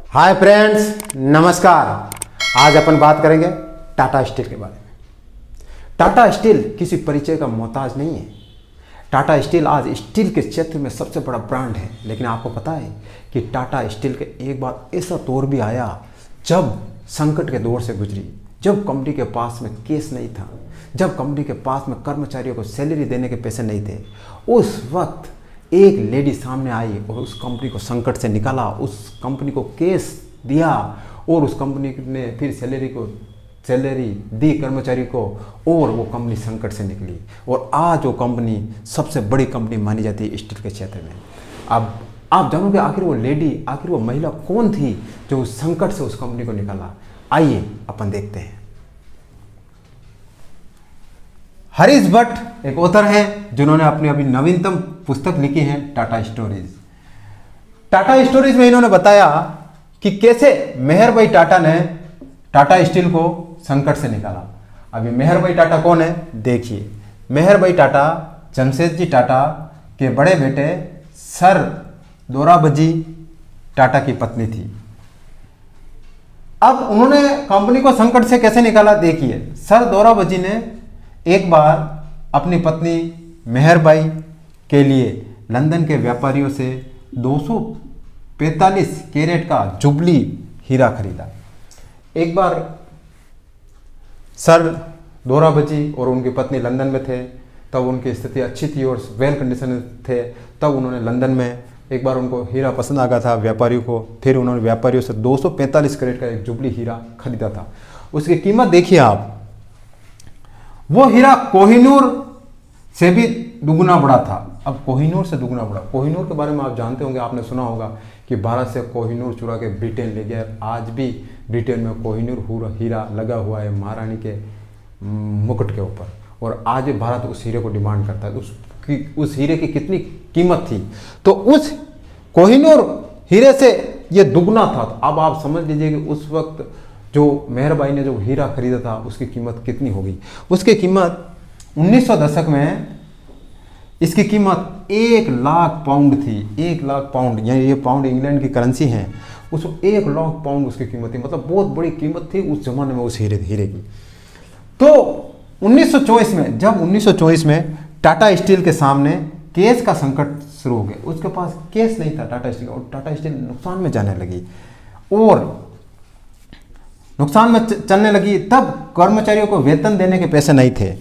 Hi friends, नमस्कार। आज अपन बात करेंगे टाटा स्टील के बारे में। टाटा स्टील किसी परिचय का मोहताज नहीं है। टाटा स्टील आज स्टील के क्षेत्र में सबसे बड़ा ब्रांड है। लेकिन आपको पता है कि टाटा स्टील के एक बार ऐसा दौर भी आया जब संकट के दौर से गुजरी, जब कंपनी के पास में केस नहीं था, जब कंपनी के पास में कर्मचारियों को सैलरी देने के पैसे नहीं थे। उस वक्त एक लेडी सामने आई और उस कंपनी को संकट से निकाला, उस कंपनी को केस दिया और उस कंपनी ने फिर सैलरी दी कर्मचारी को और वो कंपनी संकट से निकली और आज वो कंपनी सबसे बड़ी कंपनी मानी जाती है स्टील के क्षेत्र में। अब आप जानोगे आखिर वो लेडी, आखिर वो महिला कौन थी जो उस संकट से उस कंपनी को निकाला। आइए अपन देखते हैं। हरीश भट्ट एक ऑथर हैं जिन्होंने अपनी अभी नवीनतम पुस्तक लिखी है टाटा स्टोरीज। टाटा स्टोरीज में इन्होंने बताया कि कैसे मेहर भाई टाटा ने टाटा स्टील को संकट से निकाला। अभी मेहर भाई टाटा कौन है देखिए। मेहर भाई टाटा जमशेदजी टाटा के बड़े बेटे सर दोराबजी टाटा की पत्नी थी। अब उन्होंने कंपनी को संकट से कैसे निकाला देखिए। सर दोराबजी ने एक बार अपनी पत्नी मेहरबाई के लिए लंदन के व्यापारियों से 245 कैरेट का जुबली हीरा खरीदा। एक बार सर दोराबजी और उनकी पत्नी लंदन में थे, तब उनकी स्थिति अच्छी थी और वेल कंडीशन में थे। तब उन्होंने लंदन में एक बार उनको हीरा पसंद आ गया था व्यापारियों को। फिर उन्होंने व्यापारियों से 245 कैरेट का एक जुबली हीरा खरीदा था। उसकी कीमत देखिए आप। वो हीरा कोहिनूर से भी दुगुना बड़ा था। अब कोहिनूर से दुगुना बड़ा, कोहिनूर के बारे में आप जानते होंगे, आपने सुना होगा कि भारत से कोहिनूर चुरा के ब्रिटेन ले गया। आज भी ब्रिटेन में कोहिनूर हीरा लगा हुआ है महारानी के मुकुट के ऊपर और आज भी भारत उस हीरे को डिमांड करता है। उस हीरे की कितनी कीमत थी, तो उस कोहिनूर हीरे से ये दुगना था। तो अब आप समझ लीजिए कि उस वक्त जो मेहरबाई ने जो हीरा खरीदा था उसकी कीमत कितनी होगी। उसकी कीमत 1900 दशक में इसकी कीमत 1 लाख पाउंड थी। 1 लाख पाउंड, यानी ये पाउंड इंग्लैंड की करेंसी है। उसको 1 लाख पाउंड उसकी कीमत थी, मतलब बहुत बड़ी कीमत थी उस जमाने में उस हीरे की। तो 1924 में, जब 1924 में टाटा स्टील के सामने केस का संकट शुरू हो गया, उसके पास केस नहीं था टाटा स्टील और टाटा स्टील नुकसान में जाने लगी और नुकसान में चलने लगी। तब कर्मचारियों को वेतन देने के पैसे नहीं थे।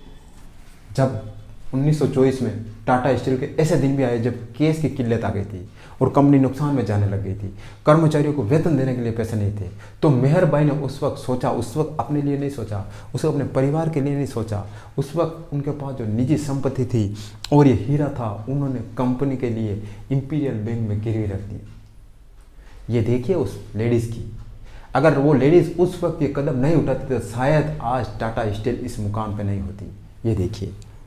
जब 1924 में टाटा स्टील के ऐसे दिन भी आए जब केस की किल्लत आ गई थी और कंपनी नुकसान में जाने लग गई थी, कर्मचारियों को वेतन देने के लिए पैसे नहीं थे। तो मेहरबाई ने उस वक्त सोचा, उस वक्त अपने लिए नहीं सोचा, उसे अपने परिवार के लिए नहीं सोचा। उस वक्त उनके पास जो निजी संपत्ति थी और ये हीरा था, उन्होंने कंपनी के लिए इंपीरियल बैंक में गिरवी रख दी। ये देखिए उस लेडीज़ की। अगर वो लेडीज़ उस वक्त ये कदम नहीं उठाती तो शायद आज टाटा स्टील इस मुकाम पे नहीं होती। ये देखिए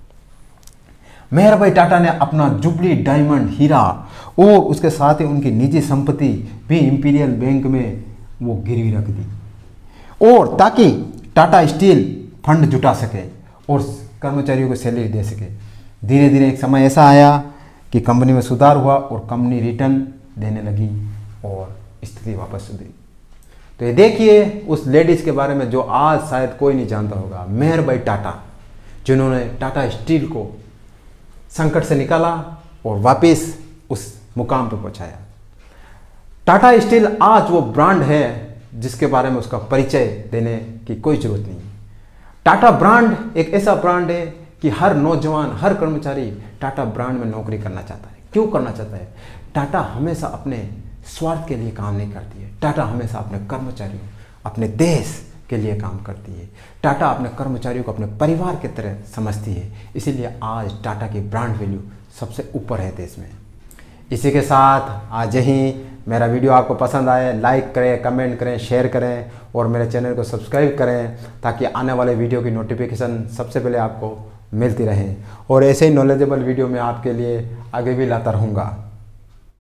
मेहरबाई टाटा ने अपना जुबली डायमंड हीरा और उसके साथ ही उनकी निजी संपत्ति भी इंपीरियल बैंक में वो गिरवी रख दी और ताकि टाटा स्टील फंड जुटा सके और कर्मचारियों को सैलरी दे सके। धीरे धीरे एक समय ऐसा आया कि कंपनी में सुधार हुआ और कंपनी रिटर्न देने लगी और स्थिति वापस सुधरी। तो ये देखिए उस लेडीज़ के बारे में जो आज शायद कोई नहीं जानता होगा, मेहरबाई टाटा, जिन्होंने टाटा स्टील को संकट से निकाला और वापस उस मुकाम पर पहुंचाया। टाटा स्टील आज वो ब्रांड है जिसके बारे में उसका परिचय देने की कोई ज़रूरत नहीं। टाटा ब्रांड एक ऐसा ब्रांड है कि हर नौजवान, हर कर्मचारी टाटा ब्रांड में नौकरी करना चाहता है। क्यों करना चाहता है? टाटा हमेशा अपने स्वार्थ के लिए काम नहीं करती है। टाटा हमेशा अपने कर्मचारियों, अपने देश के लिए काम करती है। टाटा अपने कर्मचारियों को अपने परिवार की तरह समझती है। इसीलिए आज टाटा की ब्रांड वैल्यू सबसे ऊपर है देश में। इसी के साथ आज ही मेरा वीडियो आपको पसंद आए, लाइक करें, कमेंट करें, शेयर करें और मेरे चैनल को सब्सक्राइब करें ताकि आने वाले वीडियो की नोटिफिकेशन सबसे पहले आपको मिलती रहे और ऐसे ही नॉलेजेबल वीडियो मैं आपके लिए आगे भी लाता रहूँगा।